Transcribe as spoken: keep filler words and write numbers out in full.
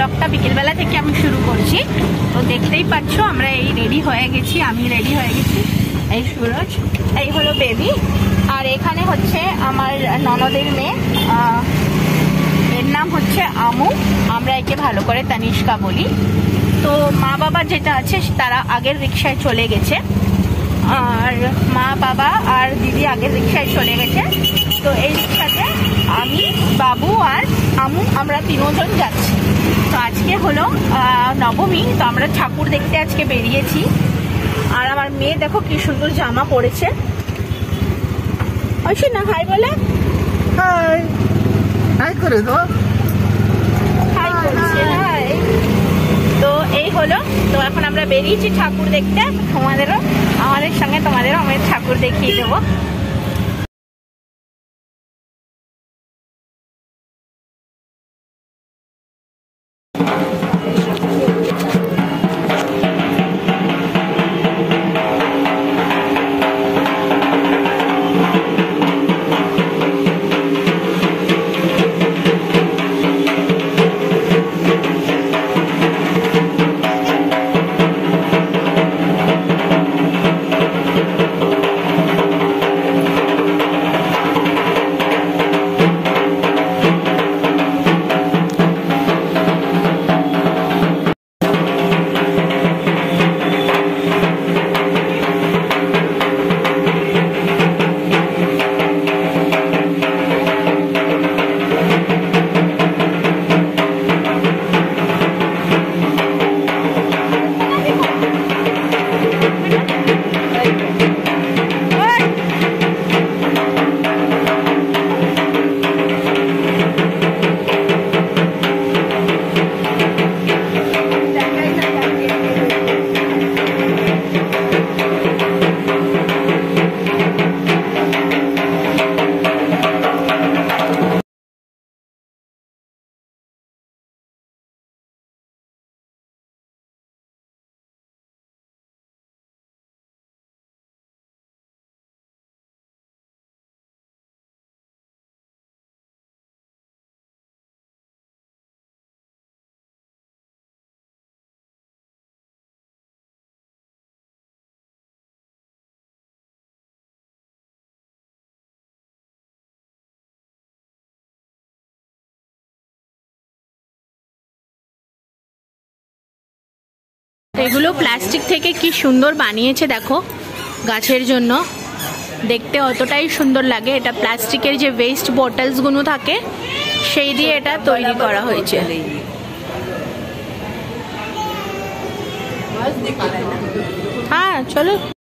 ব্লগটা বিকেলবেলা থেকে আমি শুরু করছি। তো দেখতেই পাচ্ছ আমরা এই রেডি হয়ে গেছি, আমি রেডি হয়ে গেছি। এই সুরজ, এই হলো বেবি, আর এখানে হচ্ছে আমার ননদের মেয়ে, এর নাম হচ্ছে আমু, আমরা একে ভালো করে তানিষ্কা বলি। তো মা বাবা যেটা আছে তারা আগের রিক্সায় চলে গেছে, আর মা বাবা আর দিদি আগের রিক্সায় চলে গেছে। তো এই রিক্সাতে আমি, বাবু আর আমু আমরা তিনজন যাচ্ছি। তো আজকে হলো নবমী, তো আমরা ঠাকুর দেখতে আজকে বেরিয়েছি। আর আমার মেয়ে দেখো কি সুন্দর জামা পরেছে। ঐশী না হাই বলে, হাই হাই করে দাও, হাই করছে, হাই। তো এই হলো, তো এখন আমরা বেরিয়েছি ঠাকুর দেখতে। তোমাদেরও আমাদের সঙ্গে তোমাদেরও আমাদের ঠাকুর দেখিয়ে দেবো। এগুলো প্লাস্টিক থেকে কি সুন্দর বানিয়েছে দেখো, গাছের জন্য দেখতে অতটাই সুন্দর লাগে। এটা প্লাস্টিকের যে ওয়েস্ট বটলস গুলো থাকে সেই দিয়ে এটা তৈরি করা হয়েছে। হ্যাঁ চলো।